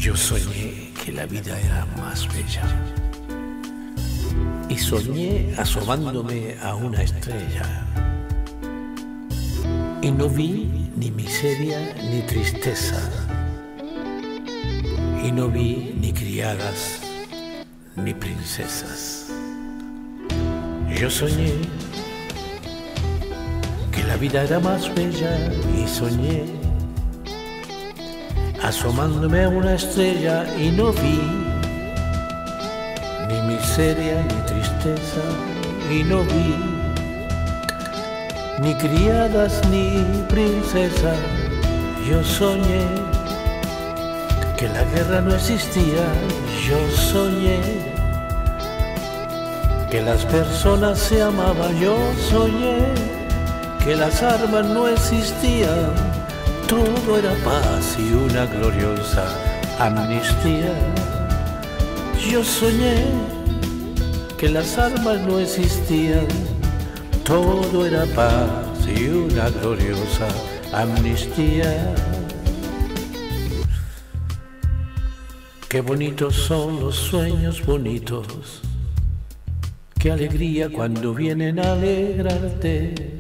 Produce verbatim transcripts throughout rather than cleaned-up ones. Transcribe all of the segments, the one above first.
Yo soñé que la vida era más bella y soñé asomándome a una estrella y no vi ni miseria ni tristeza y no vi ni criadas ni princesas. Yo soñé que la vida era más bella y soñé asomándome a una estrella y no vi ni miseria ni tristeza y no vi ni criadas ni princesas. Yo soñé que la guerra no existía, yo soñé que las personas se amaban, yo soñé que las armas no existían. Todo era paz y una gloriosa amnistía. Yo soñé que las armas no existían. Todo era paz y una gloriosa amnistía. Qué bonitos son los sueños bonitos. Qué alegría cuando vienen a alegrarte.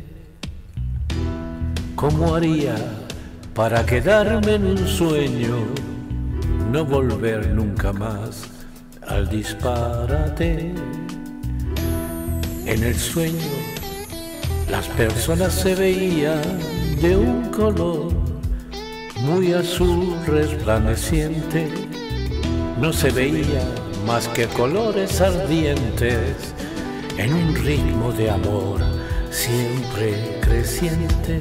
¿Cómo haría para quedarme en un sueño, no volver nunca más al disparate? En el sueño las personas se veían de un color muy azul resplandeciente. No se veía más que colores ardientes en un ritmo de amor siempre creciente.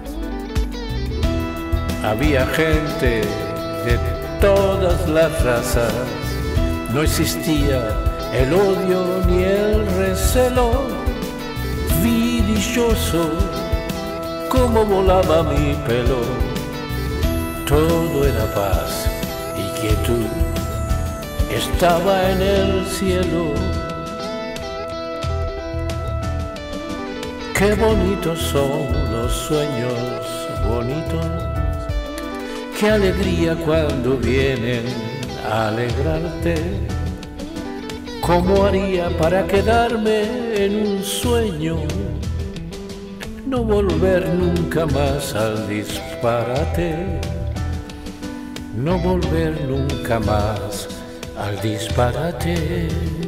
Había gente de todas las razas, no existía el odio ni el recelo. Vi dichoso como volaba mi pelo, todo era paz y quietud, estaba en el cielo. Qué bonitos son los sueños bonitos. Qué alegría cuando vienen a alegrarte. ¿Cómo haría para quedarme en un sueño, no volver nunca más al disparate? No volver nunca más al disparate.